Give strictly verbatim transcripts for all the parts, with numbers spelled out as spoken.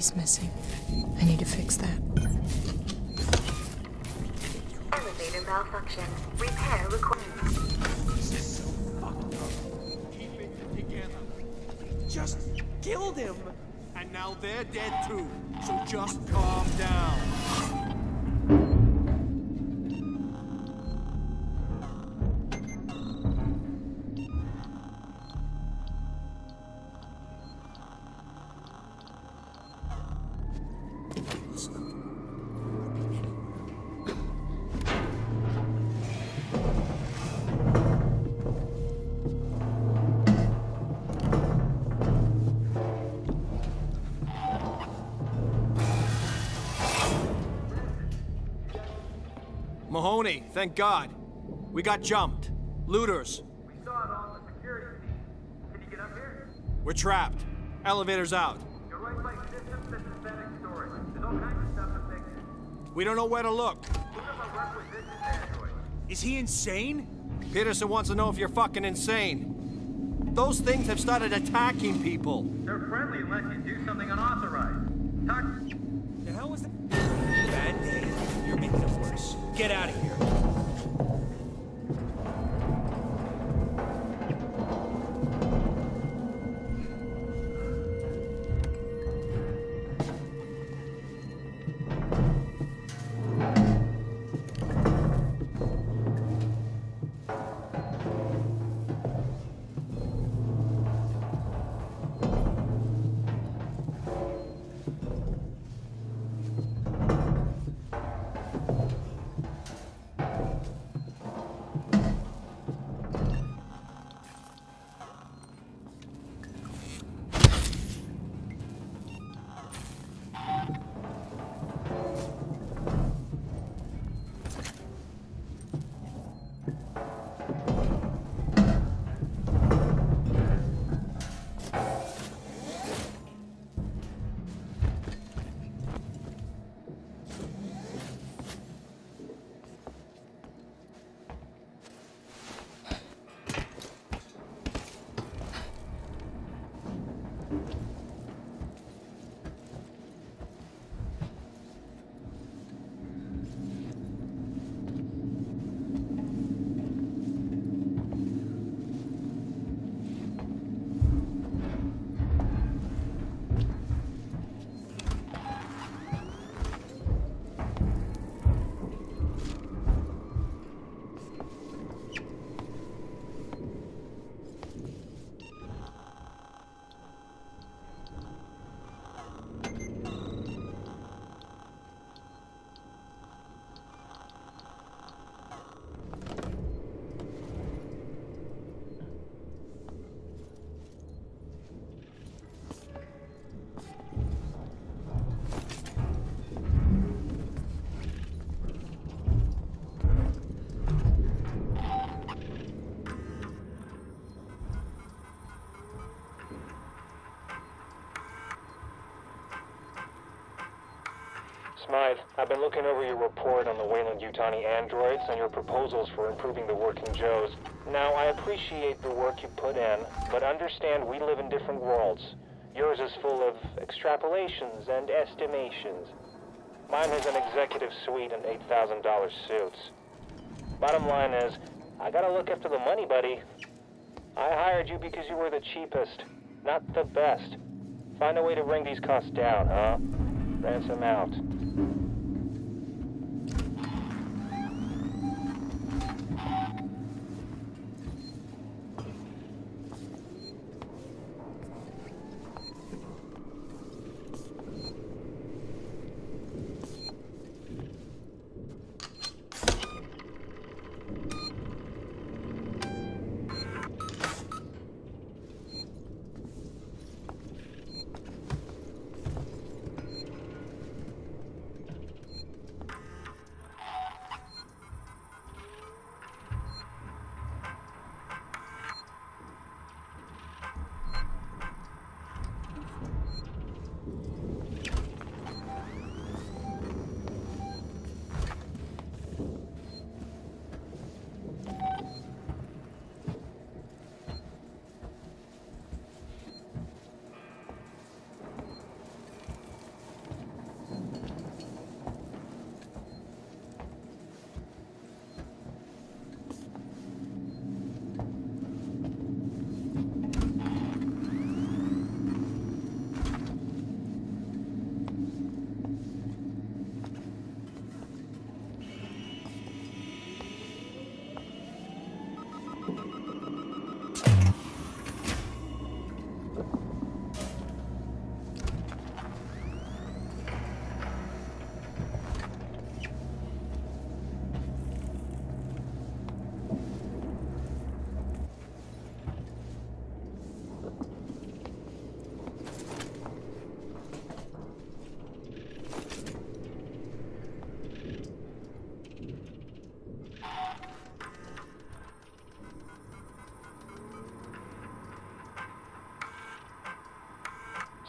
key's missing. I need to fix that. Elevator malfunction. Repair required. This is so fucked up. Keep it together. Just killed him. And now they're dead too. So just calm down. Mahoney, thank God. We got jumped. Looters. We saw it on the security feed. Can you get up here? We're trapped. Elevator's out. Your right leg systems and synthetic storage. There's all kinds of stuff to fix it. We don't know where to look. Look at my requisitions android. Is he insane? Peterson wants to know if you're fucking insane. Those things have started attacking people. They're friendly unless you do something unauthorized. Talk. The hell was that? Bad day. You're making it worse. Get out of here. Smythe, I've been looking over your report on the Weyland-Yutani androids and your proposals for improving the working Joes. Now, I appreciate the work you put in, but understand we live in different worlds. Yours is full of extrapolations and estimations. Mine has an executive suite and eight thousand dollar suits. Bottom line is, I gotta look after the money, buddy. I hired you because you were the cheapest, not the best. Find a way to bring these costs down, huh? Ransom out.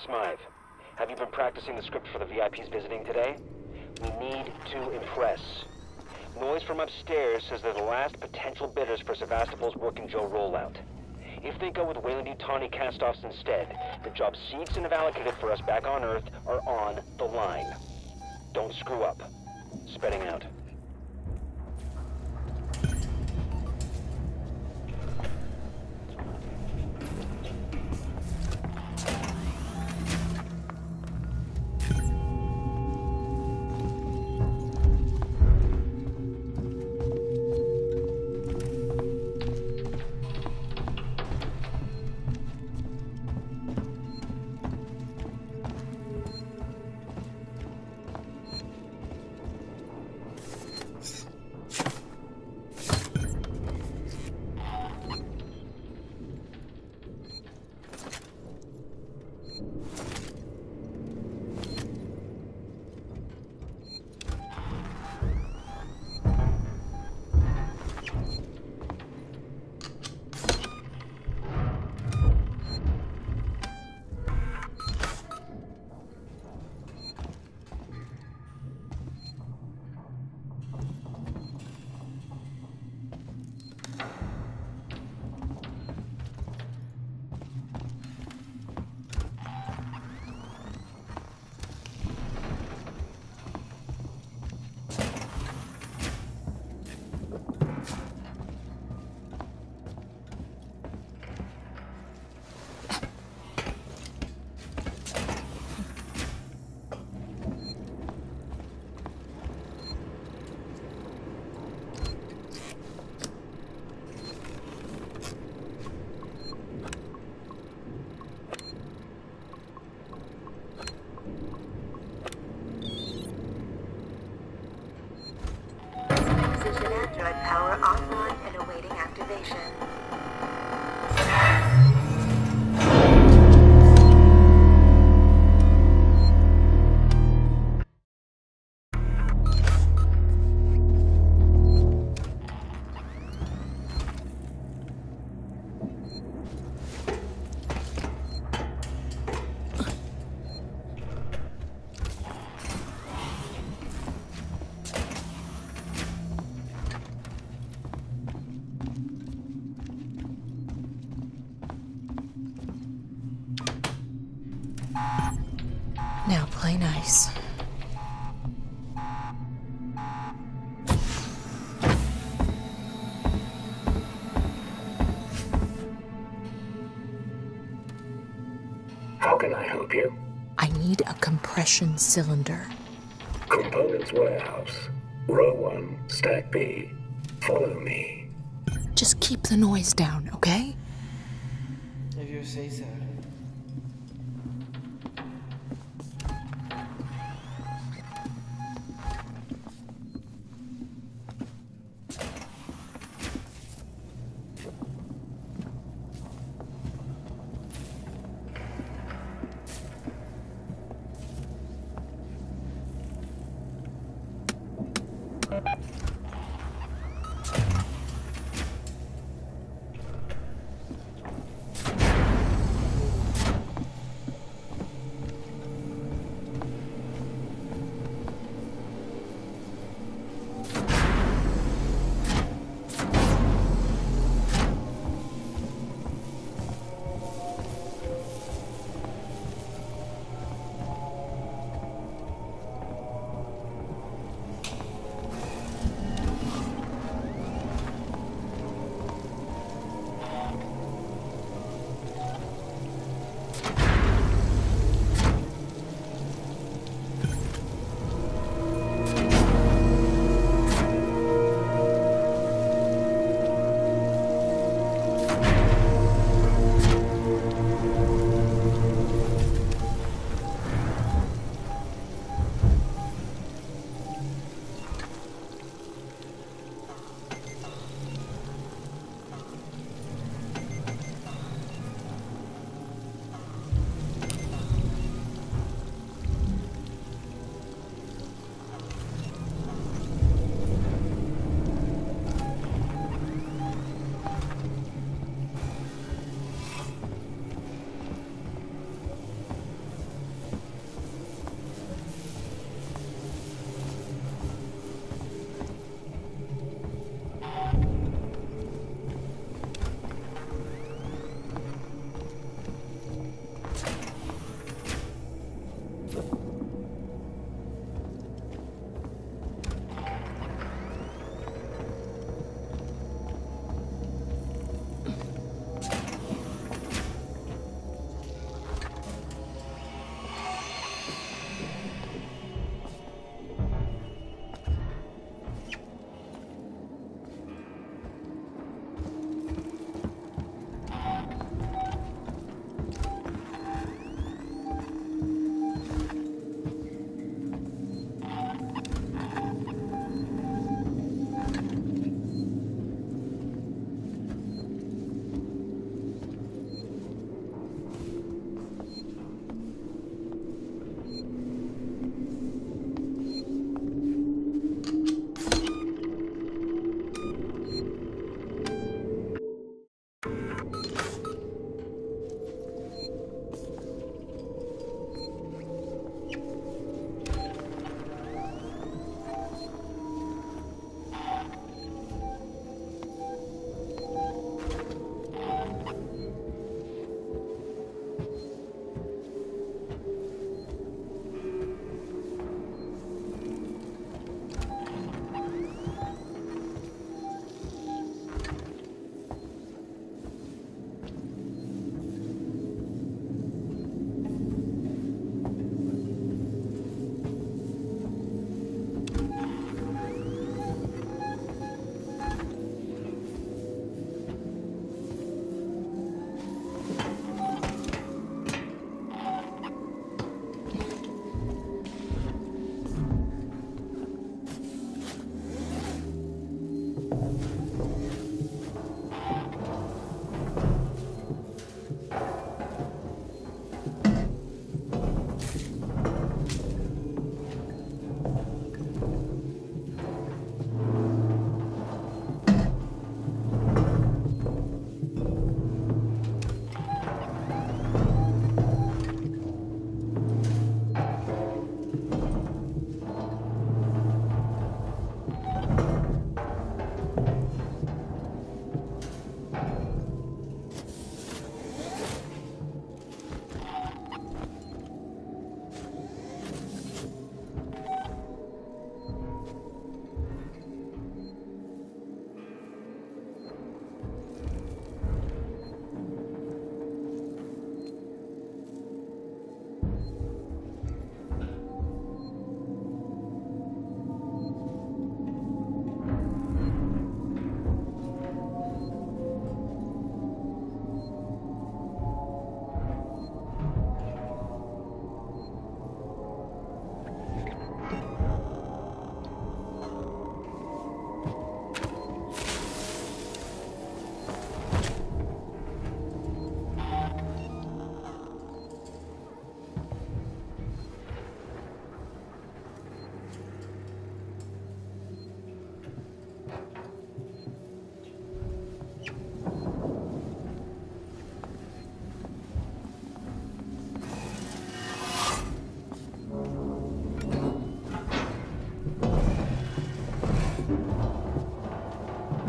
Smythe, have you been practicing the script for the V I Ps visiting today? We need to impress. Noise from upstairs says they're the last potential bidders for Sevastopol's Working Joe rollout. If they go with Weyland-Yutani cast-offs instead, the jobs Seegson have allocated for us back on Earth are on the line. Don't screw up. Spedding out. Power offline and awaiting activation. Now play nice. How can I help you? I need a compression cylinder. Components warehouse. Row one, stack B. Follow me. Just keep the noise down, okay? If you say so.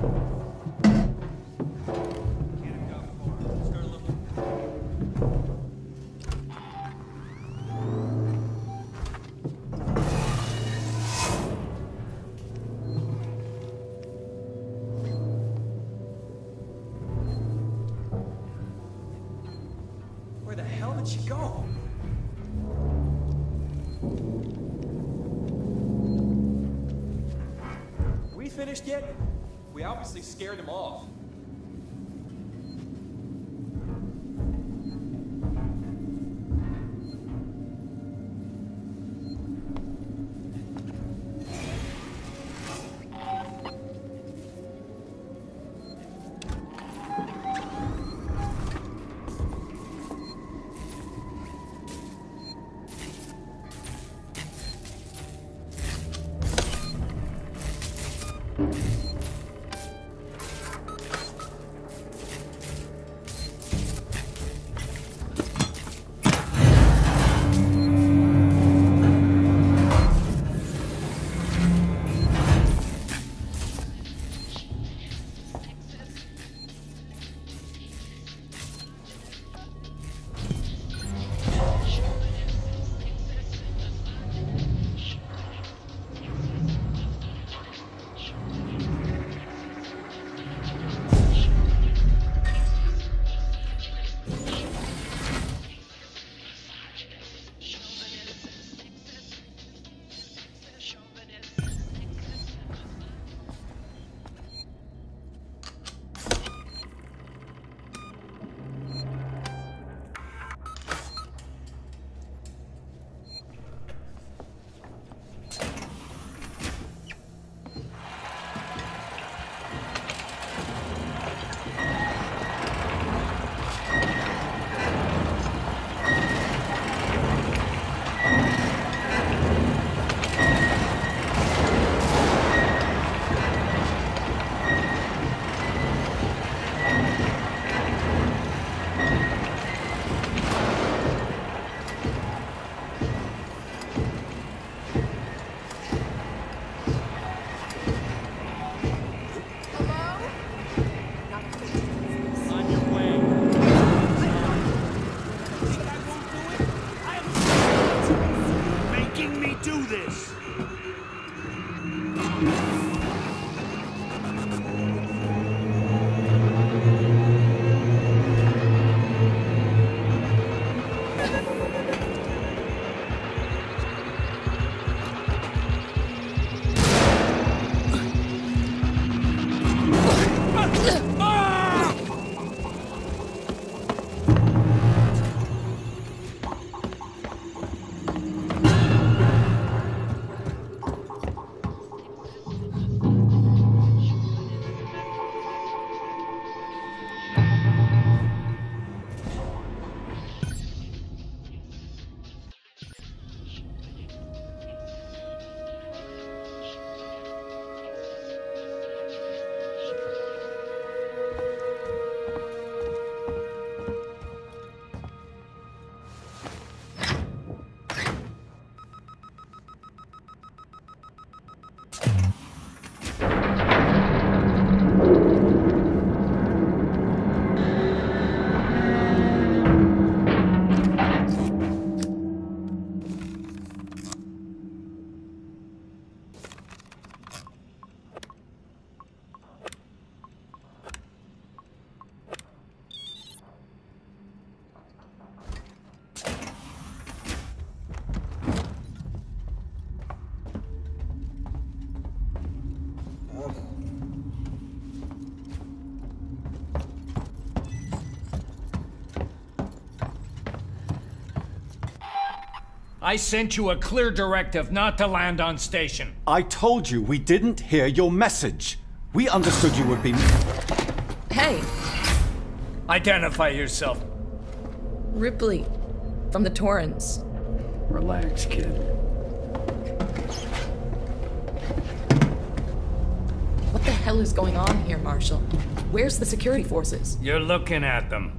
Where the hell did she go? We finished yet? We obviously scared him off. I sent you a clear directive not to land on station. I told you we didn't hear your message. We understood you would be... Hey! Identify yourself. Ripley, from the Torrens. Relax, kid. What the hell is going on here, Marshal? Where's the security forces? You're looking at them.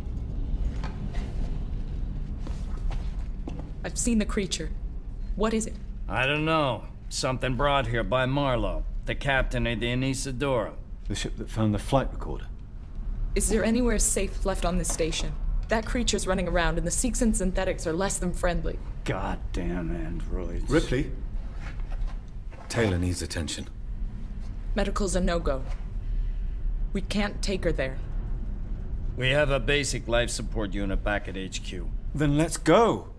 I've seen the creature. What is it? I don't know. Something brought here by Marlowe, the captain of the Anisadora. The ship that found the flight recorder. Is there anywhere safe left on this station? That creature's running around, and the Seegson synthetics are less than friendly. Goddamn androids. Ripley? Taylor needs attention. Medical's a no-go. We can't take her there. We have a basic life support unit back at H Q. Then let's go.